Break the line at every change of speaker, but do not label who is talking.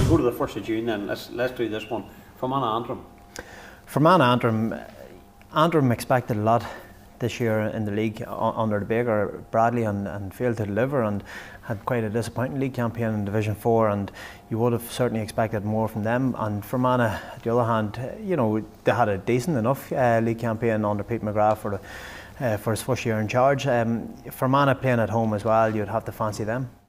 go to the 1st of June then. Let's do this one. Fermanagh Antrim.
Fermanagh Antrim expected a lot this year in the league under the Baker Bradley and failed to deliver and had quite a disappointing league campaign in Division 4, and you would have certainly expected more from them. And Fermanagh, on the other hand, you know, they had a decent enough league campaign under Pete McGrath for his first year in charge. Fermanagh playing at home as well, you'd have to fancy them.